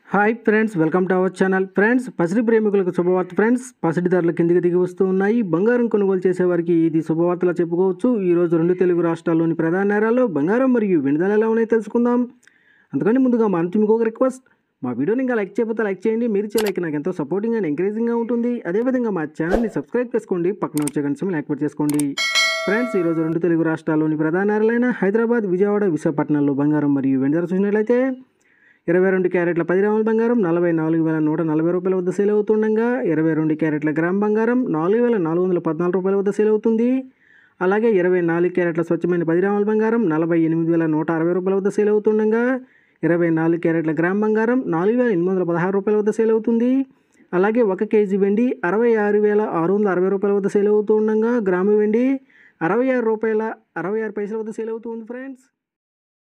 Hi friends, welcome to our channel. Friends, పసిడి ప్రేమికులకు శుభవార్త. ఫ్రెండ్స్, పసిడి ధరలు కిందికి దిగి వస్తూ ఉన్నాయి. బంగారం కొనుగోలు చేసేవారికి ఇది శుభవార్తలా చెప్పుకోవచ్చు. ఈరోజు రెండు తెలుగు రాష్ట్రాల్లోని ప్రధాన నగరాల్లో బంగారం మరియు వెండి ధరలు ఎలా ఉన్నాయో తెలుసుకుందాం. అందుకని ముందుగా మా నుంచి మీకు ఒక రిక్వెస్ట్, మా వీడియోని ఇంకా లైక్ చేయకపోతే లైక్ చేయండి. మీరు ఇచ్చే లైక్ నాకు ఎంతో సపోర్టింగ్ అండ్ ఎంకరేజింగ్గా ఉంటుంది. అదేవిధంగా మా ఛానల్ని సబ్స్క్రైబ్ చేసుకోండి, పక్కన వచ్చే గంటని యాక్టివేట్ చేసుకోండి. ఫ్రెండ్స్, ఈరోజు రెండు తెలుగు రాష్ట్రాల్లోని ప్రధాన నగరాలైన హైదరాబాద్, విజయవాడ, విశాఖపట్నంలో బంగారం మరియు వెండి ధర చూసినట్లయితే 22 క్యారెట్ల 10 గ్రాముల బంగారం 44,140 రూపాయల వద్ద సేల్ అవుతుండగా 22 క్యారెట్ల గ్రామ్ బంగారం 4,414 రూపాయల వద్ద సేల్ అవుతుంది. అలాగే 24 క్యారెట్ల స్వచ్ఛమైన 10 గ్రాముల బంగారం 48,160 రూపాయల వద్ద సేల్ అవుతుండగా 24 క్యారెట్ల గ్రామ్ బంగారం 4,816 రూపాయల వద్ద సేల్ అవుతుంది. అలాగే 1 కేజీ వెండి 66,660 రూపాయల వద్ద సేల్ అవుతుండగా గ్రాము వెండి 66 రూపాయల 66 పైసల వద్ద సేల్ అవుతుంది. ఫ్రెండ్స్.